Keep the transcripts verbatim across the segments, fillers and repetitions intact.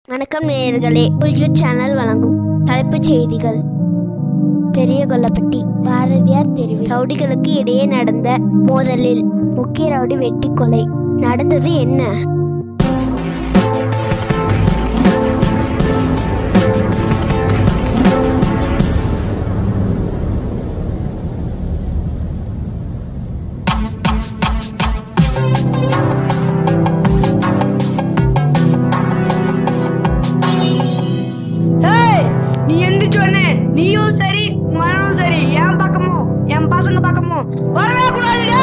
வணக்கம் நேயர்களே, புல்யூ சேனல் வழங்கும் தலைப்புச் செய்திகள். பெரிய கொல்லப்பட்டி பாரதியார் தெருவில் ரவுடிகளுக்கு இடையே நடந்த மோதலில் முக்கிய ரவுடி வெட்டி கொலை. நடந்தது என்ன? நீயும் சரி மனும் சரி என் பக்கமும் என் பசங்க பக்கமும் வரவே கூடாதுடா.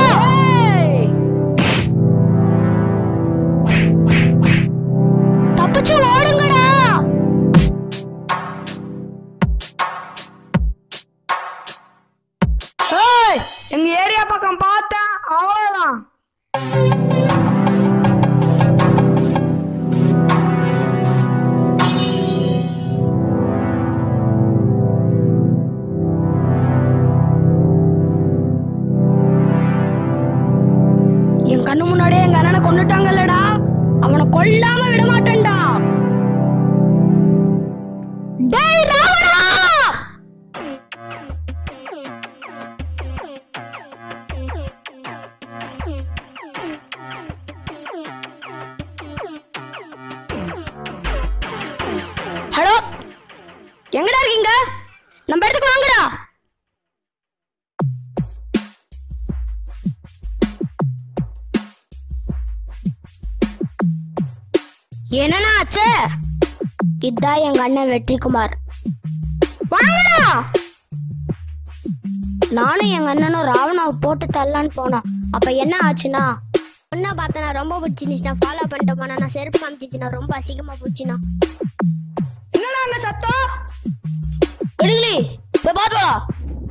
தப்பிச்சு ஓடுங்கடா. எங்க ஏரியா பக்கம் பார்த்தேன், அவ்வளவுதான். என் கண்ணு முன்னாடியே எங்க அண்ணனை கொண்டுட்டாங்கல்லடா, அவனை கொல்லாம விட மாட்டேன்டா. டேய் ராவணா! ஹலோ, எங்கடா இருக்கீங்க? நம்ம இடத்துக்கு வாங்கடா. என்னன்னா ஆச்சு? இதான் எங்க அண்ணன் வெற்றிக்குமார். வாங்கடா. நானும் எங்க அண்ணனும் ராவணாவை போட்டு தள்ளலான்னு போனோம். அப்ப என்ன ஆச்சுன்னா, ஒன்னா பார்த்தா ரொம்ப பிடிச்சிருந்துச்சுன்னா ஃபாலோ பண்ணிட்டு போனா, நான் செருப்பு காமிச்சிச்சுன்னா ரொம்ப அசிங்கமா போச்சுன்னா. என்னடா அங்க சத்தம்? எடுங்களே போய் பாத்து வா.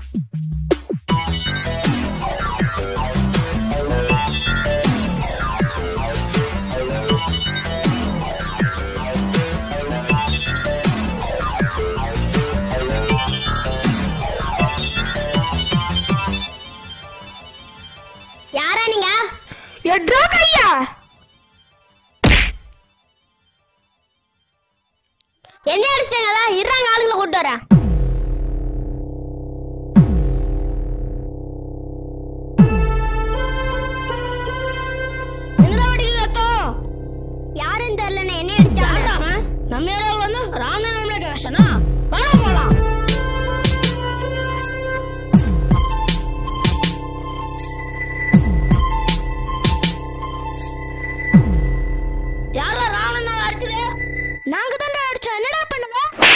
யாரா நீங்க? எட்ரா கையா. என்ன அடிச்சிட்டீங்களா? இருறாங்க, ஆளுங்களை கூட்டு வரேன். என்னடா வடிக்கு சத்தம்? யாருன்னு தெரியல, என்ன அடிச்சிட்டாங்க? நம்ம ஏரியாவுல வந்து ராமநாதன் கேஷனா வாடா போலாம். யாரா ராவணன் அடிச்சது? நாங்க தான் அடிச்சோம். என்னடா பண்ணுவ?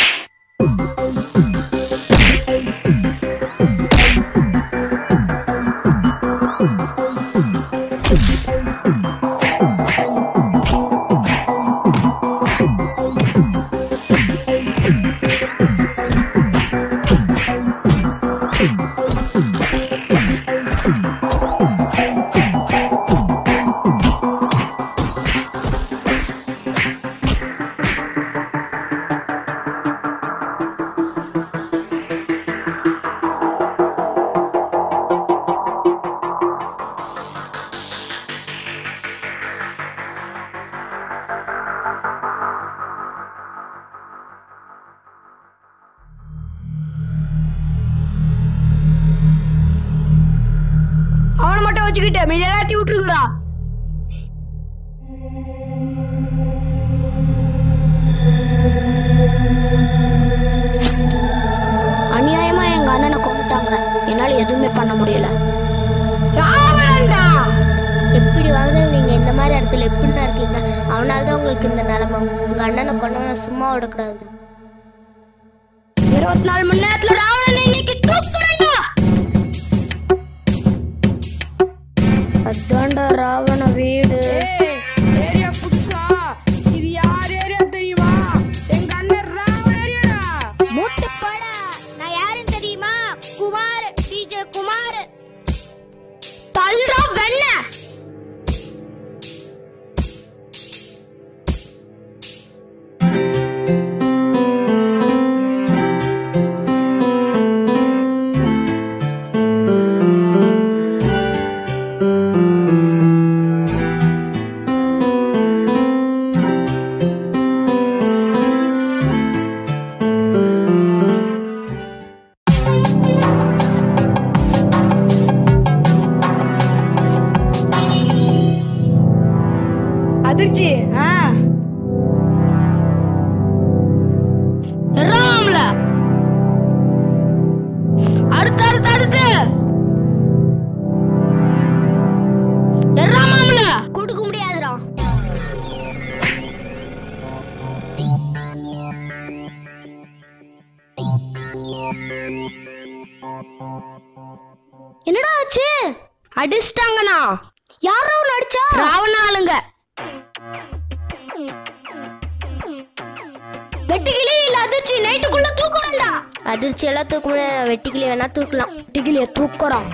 அவனை மட்டும் வச்சுக்கிட்டு மீதி எல்லாத்தையும் விட்டுருக்குடா. அநியாயமா எங்க அண்ணனை கொண்டுட்டாங்க. என்னால எதுவுமே பண்ண முடியல. எப்படி வாழ்ந்தவங்க இந்த மாதிரி இடத்துல எப்படின்னா இருக்கீங்க? அவனால்தான் உங்களுக்கு இந்த நிலைமை. உங்க அண்ணனை கொண்டவன சும்மா விடக்கூடாது. இருபத்தி நாலு மணி நேரத்துல ராவணனை இன்னைக்கு தூக்குறேன்டா. அதான்டா ராவண வீடு. ஏரியா புதுசா? இது யார் ஏரியா தெரியுமா? எங்க அண்ணன் ராவண ஏரியாடா. மூட்டு போடா. நான் யாருன்னு தெரியுமா? குமார், டிஜே குமார். தள்ளுடா வெண்ண. நிறுத்து. எர்ரா மாமல கொடுக்க முடியாதுடா. என்னடா ஆச்சு? அடிச்சிட்டாங்கண்ணா. யாரோ அடிச்சா? ராவண ஆளுங்க. வெட்டுக்கிளி இல்ல அதிர்ச்சி நைட்டுக்குள்ள தூக்கணும்டா. அதிர்ச்சி எல்லாம் தூக்க முடியாது, வெட்டிக்கிளி வேணா தூக்கலாம். வெட்டுக்கிளிய தூக்குறோம்.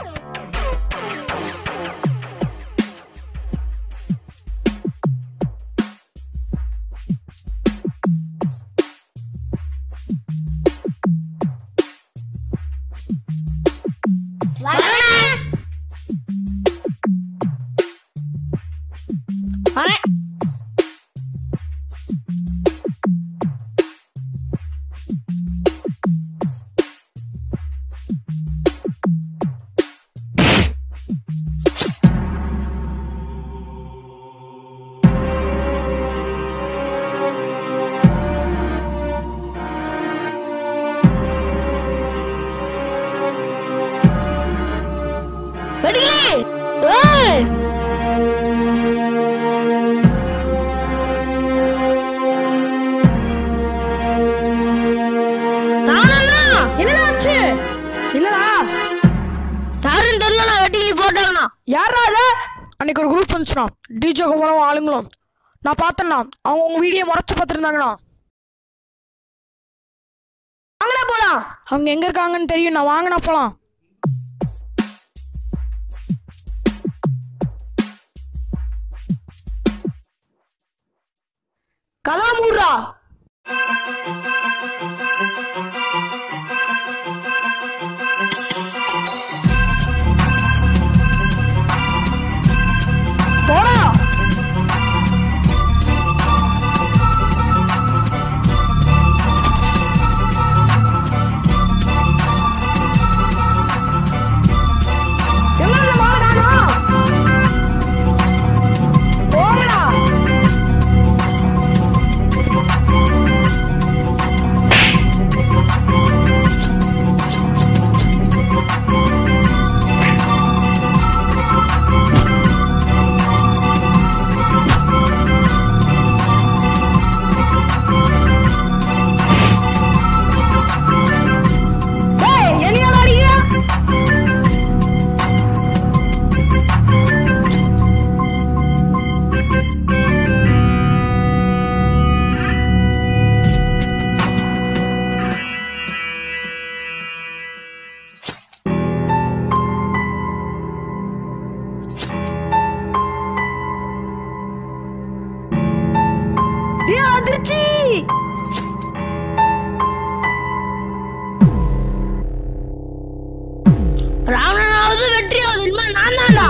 அன்னைக்கு ஒரு குரூப் வந்துச்சுண்ணா, டிஜே குமாரும் ஆளுங்களும். நான் பார்த்தேண்ணா, அவங்க உங்க வீடியோ முறைச்சு பார்த்துருந்தாங்கண்ணா. வாங்கண்ணா போலாம். அவங்க எங்க இருக்காங்கன்னு தெரியும். நான் வாங்கண்ணா போலாம். கலாமூரா போடா. என்ன மாடானா போடா. அதிர்ச்சி ராவணனாவது வெற்றியாவது இனிமே நான் தான்டா.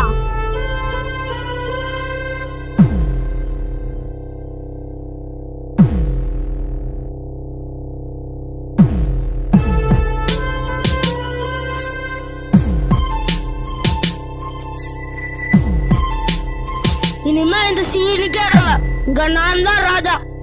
இனிமே இந்த சீனுக்கே இங்க நான் தான் ராஜா.